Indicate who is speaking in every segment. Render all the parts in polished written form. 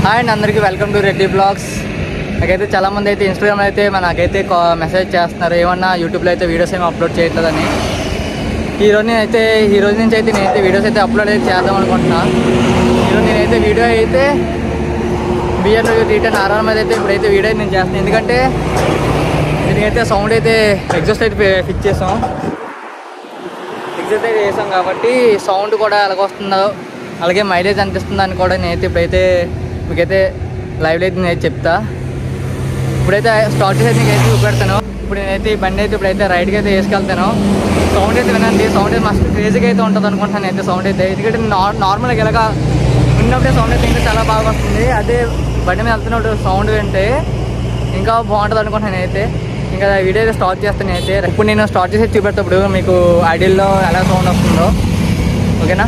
Speaker 1: Hi అండి, అందరికీ welcome to Reddy blogs. నాకైతే చాలామంది అయితే ఇన్స్టాగ్రామ్లో అయితే నాకైతే మెసేజ్ చేస్తున్నారు, ఏమన్నా యూట్యూబ్లో అయితే వీడియోస్ ఏమి అప్లోడ్ చేయట్లేదని. ఈ రోజు నుంచి అయితే నేనైతే వీడియోస్ అయితే అప్లోడ్ అయితే చేద్దాం అనుకుంటున్నా. ఈరోజు నేనైతే వీడియో అయితే BMW D10 RR మీద అయితే ఇప్పుడైతే వీడియో అయితే నేను చేస్తాను. ఎందుకంటే దీనికైతే సౌండ్ అయితే ఎగ్జాస్ట్ అయితే ఫిక్స్ చేసాం. ఎగ్జాస్ట్ అయితే చేసాం కాబట్టి సౌండ్ కూడా ఎలాగొస్తుందో అలాగే మైలేజ్ అనిపిస్తుందో అని కూడా నేనైతే ఇప్పుడైతే మీకైతే లైవ్లో అయితే నేనైతే చెప్తా. ఇప్పుడైతే స్టార్ట్ చేసి నీకైతే చూపెడతాను. ఇప్పుడు నేనైతే ఈ బండి అయితే ఇప్పుడైతే రైడ్కి అయితే వేసుకెళ్తాను. సౌండ్ అయితే వినండి, సౌండ్ అయితే మస్తు క్రేజీగా అయితే ఉంటుంది అనుకుంటున్నాను అయితే సౌండ్ అయితే. ఎందుకంటే నార్మల్గా ఇలాగా విన్నప్పుడే సౌండ్ అయితే ఇంకా చాలా బాగా వస్తుంది. అదే బండి మీద వెళ్తున్నప్పుడు సౌండ్ వింటే ఇంకా బాగుంటుంది అనుకుంటున్నాను అయితే. ఇంకా వీడియో అయితే స్టార్ట్ చేస్తాను అయితే. ఇప్పుడు నేను స్టార్ట్ చేసి చూపెడతాప్పుడు మీకు ఐడియల్లో ఎలా సౌండ్ వస్తుందో, ఓకేనా?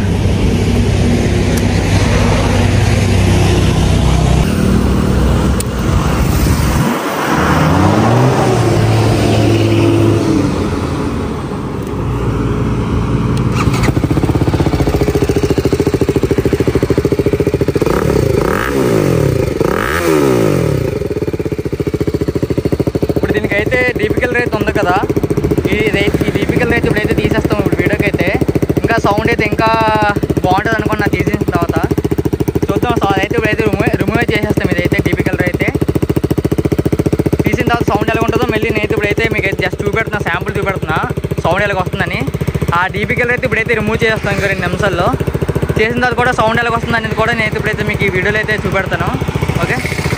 Speaker 1: దీనికైతే డీపీకల్ రేట్ ఉంది కదా, ఈ డీపీకల్ రేట్ ఇప్పుడైతే తీసేస్తాం ఇప్పుడు వీడియోకి అయితే. ఇంకా సౌండ్ అయితే ఇంకా బాగుంటుంది అనుకున్నా తీసిన తర్వాత. చూద్దాం, అయితే ఇప్పుడైతే రిమూవ్ చేసేస్తాం. ఇదైతే డీపీకల్ రేట్ అయితే తీసిన తర్వాత సౌండ్ ఎలా ఉంటుందో మళ్ళీ నేనైతే ఇప్పుడైతే మీకు అయితే జస్ట్ చూపెడుతున్నా, శాంపుల్ చూపెడుతున్నా సౌండ్ ఎలాగ వస్తుందని. ఆ డీపీకల్ రేట్ ఇప్పుడైతే రిమూవ్ చేస్తాం ఇంకా 2 నిమిషాల్లో. చేసిన తర్వాత కూడా సౌండ్ ఎలాగ వస్తుంది అనేది కూడా నేనైతే ఇప్పుడైతే మీకు ఈ వీడియోలో అయితే చూపెడతాను, ఓకే?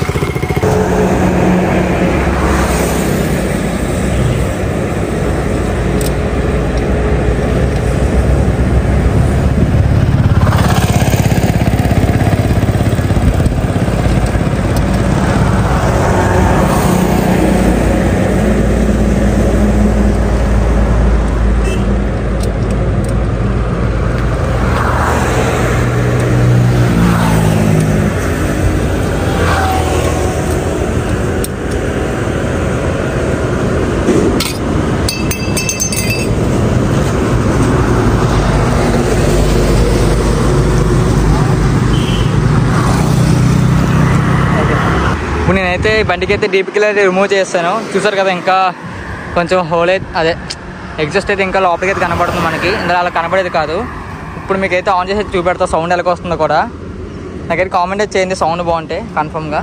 Speaker 1: ఇప్పుడు నేనైతే బండికి అయితే డీపీకల్ అయితే రిమూవ్ చేస్తాను. చూసారు కదా, ఇంకా కొంచెం హోల్ అయితే అదే ఎగ్జాస్ట్ అయితే ఇంకా లోపలికి అయితే కనబడుతుంది మనకి. ఇందులో అలా కనబడేది కాదు. ఇప్పుడు మీకైతే ఆన్ చేసి చూపెడతా సౌండ్ ఎలాగ వస్తుందో కూడా. నాకైతే కామెంట్ అయితే చేయండి సౌండ్ బాగుంటే కన్ఫర్మ్గా.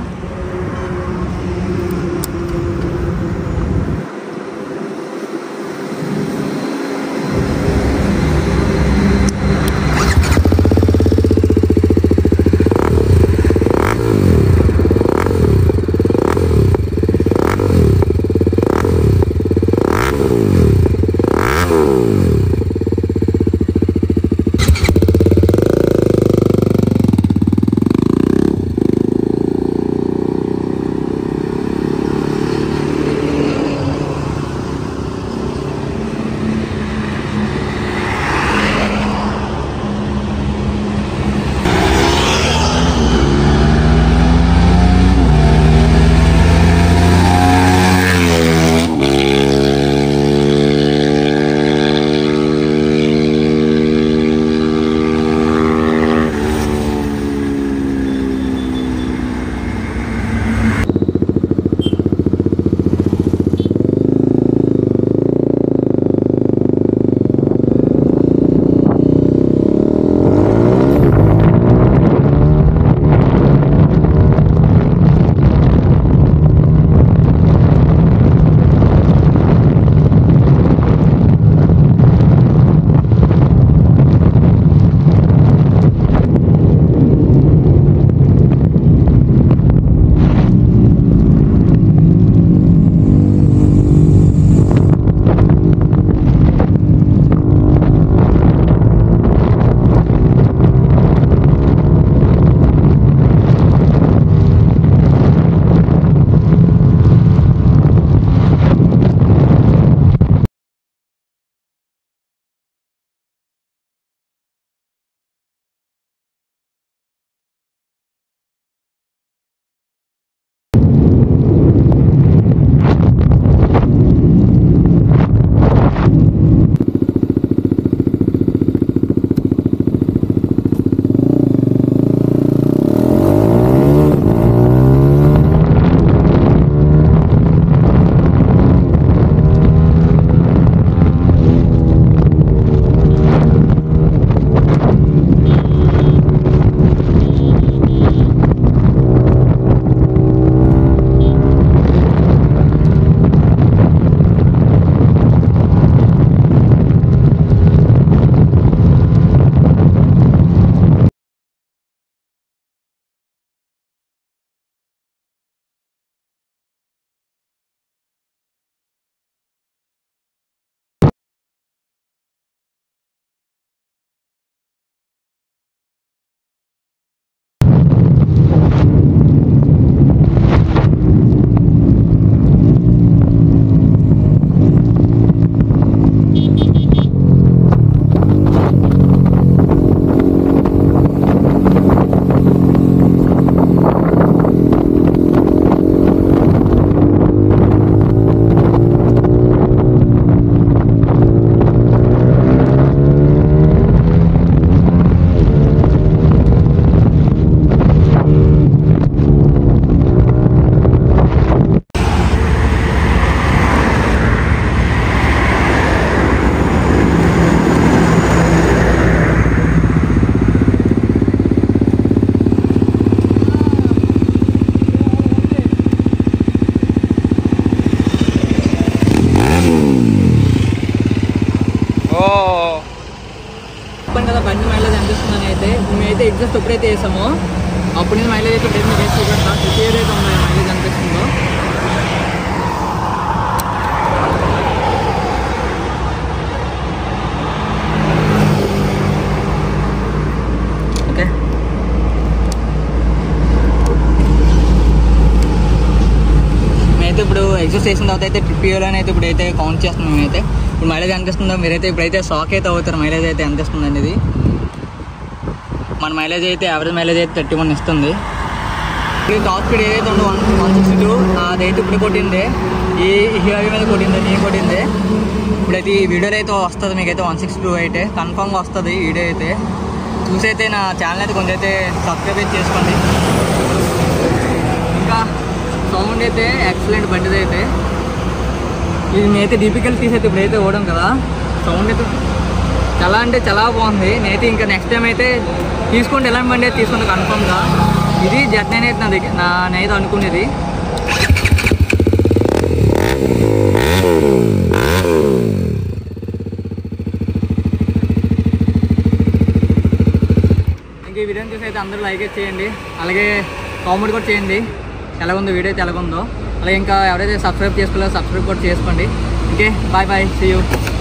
Speaker 1: ఎగ్జాస్ట్ ఎప్పుడైతే వేసామో అప్పుడు నేను మైలేజ్ అయితే ఇప్పుడైతే మీకు వేసి చూపెడతా. ఏదైతే ఉందో మైలేజ్ అనిపిస్తుందో ఓకే. మేమైతే ఇప్పుడు ఎగ్జాస్ట్ చేసిన తర్వాత అయితే ట్రిప్ అయితే ఇప్పుడైతే కౌంట్ చేస్తున్నాం. మేమైతే ఇప్పుడు మైలేజ్ అనిపిస్తుందో మీరైతే ఇప్పుడైతే షాక్ అయితే అవుతారు. మైలేజ్ అయితే ఎంత ఇస్తుంది అనేది. మన మైలేజ్ అయితే యావరేజ్ మైలేజ్ అయితే 31 ఇస్తుంది. ఇప్పుడు టాప్ స్పీడ్ ఏదైతే ఉందో 162 అదైతే ఇప్పుడు కొట్టింది. ఈ హైవే మీద కొట్టింది. ఇప్పుడైతే ఈ వీడియోలో అయితే వస్తుంది మీకైతే 162 అయితే కన్ఫామ్గా వస్తుంది. ఈ వీడియో అయితే చూసైతే నా ఛానల్ అయితే కొంచెం అయితే సబ్స్క్రైబ్ అయితే చేసుకోండి. ఇంకా సౌండ్ అయితే ఎక్సలెంట్ బండిది అయితే. ఇది నేనైతే డీపీకెళ్ళి తీసైతే ఇప్పుడైతే ఓడం కదా, సౌండ్ అయితే చాలా అంటే చాలా బాగుంది. నేనైతే ఇంకా నెక్స్ట్ టైం అయితే తీసుకోండి, ఎలాంటి బండి అయితే తీసుకోండి కన్ఫామ్గా. ఇది Z9 అయితే నేనైతే అనుకునేది. ఇంక ఈ వీడియోని చూసి అయితే అందరూ లైక్ చేయండి, అలాగే కామెంట్ కూడా చేయండి ఎలాగుందో వీడియో అయితే ఎలాగుందో. అలాగే ఇంకా ఎవరైతే సబ్స్క్రైబ్ చేసుకోలేదో సబ్స్క్రైబ్ కూడా చేసుకోండి. Okay, bye bye, see you.